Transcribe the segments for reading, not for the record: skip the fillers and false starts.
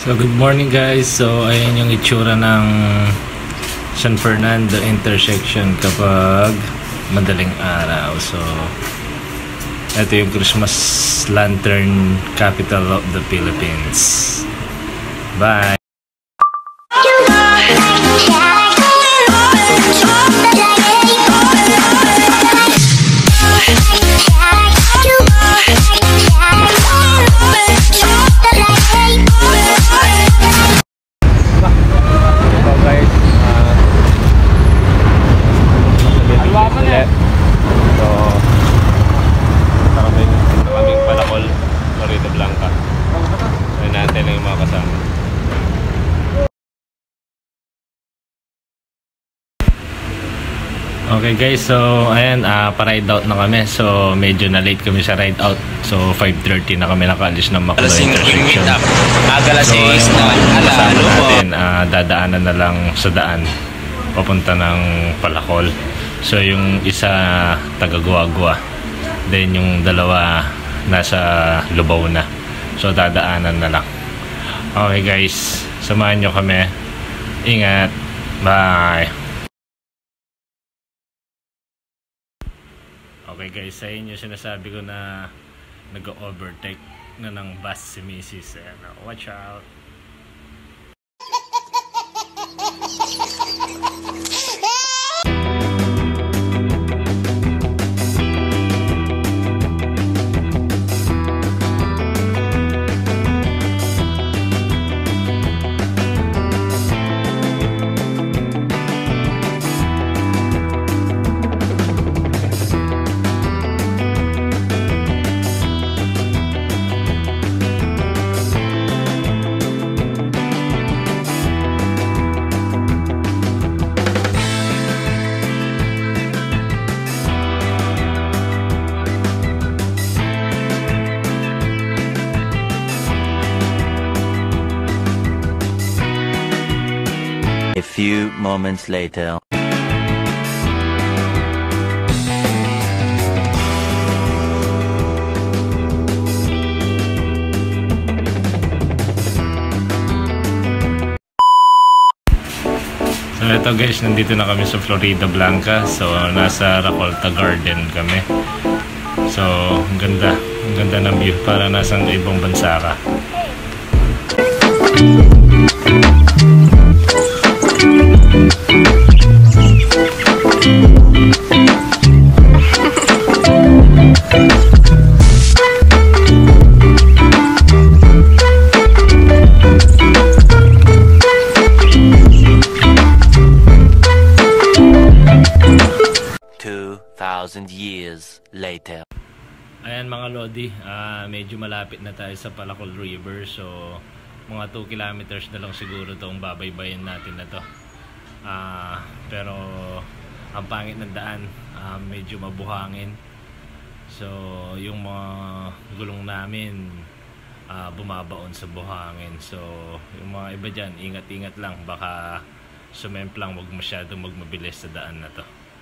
So good morning guys. So ayan yung itsura ng San Fernando intersection kapag madaling araw. So ito yung Christmas lantern capital of the Philippines. Bye. Palakol, Floridablanca. Ayun natin lang yung mga kasama. Okay guys, so ayan, pa-ride out na kami. So medyo na late kami sa ride out. So 5:30 na kami nakaalis ng Maclo intersection. So kasama natin, dadaanan na lang sa daan papunta ng Palakol. So yung isa taga-Guagua, then yung dalawa nasa Lubaw na. So dadaanan na lang. Okay guys, samahan nyo kami. Ingat. Bye. Okay guys, sa inyo sinasabi ko na nag-overtake na ng bus si Mrs. Watch out. A few moments later. So ito guys, nandito na kami sa Floridablanca. So nasa Racolta Garden kami. So ang ganda ng view, para nasa ibang bansa ka. Years later. Ayan mga Lodi, medyo malapit na tayo sa Palakol River. So mga 2 kilometers na lang siguro itong babaybayin natin na to. Pero ang pangit ng daan, medyo mabuhangin. So yung mga gulong namin bumabaon sa buhangin. So yung mga iba dyan, ingat-ingat lang, baka sumemplang, wag masyadong magmabilis sa daan na to.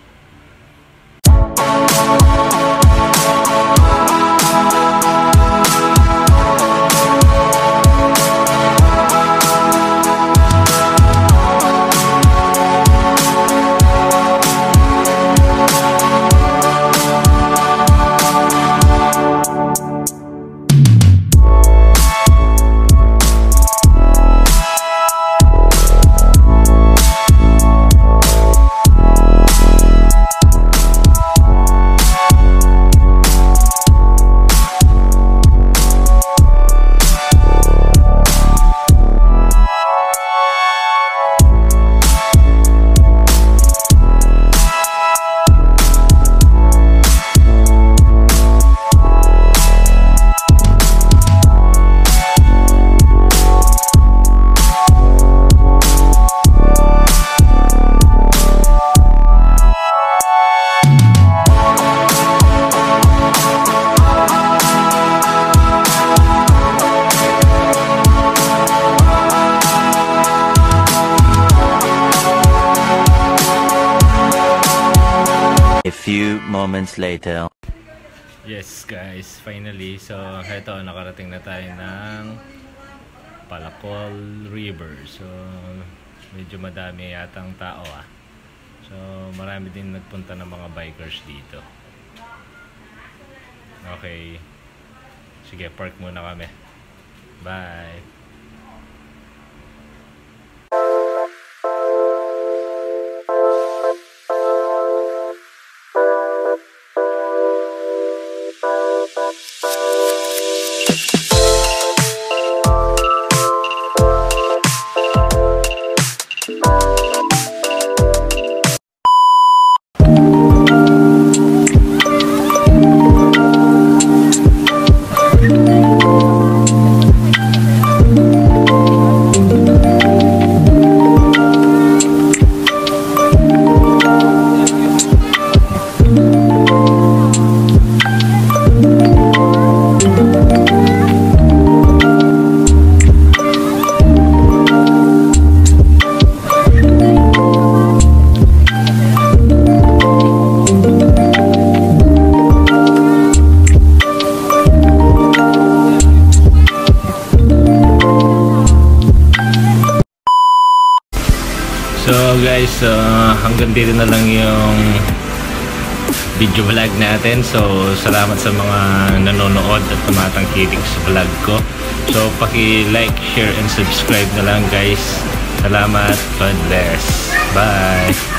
few moments later. Yes guys, finally. So ito, nakarating na tayo ng Palakol River. So medyo madami yatang tao So marami din nagpunta ng mga bikers dito. Okay, sige, park muna kami. Bye. So guys, hanggang dito na lang yung video vlog natin. So salamat sa mga nanonood at tumatangkilik sa vlog ko. So paki-like, share and subscribe na lang guys. Salamat. God bless. Bye.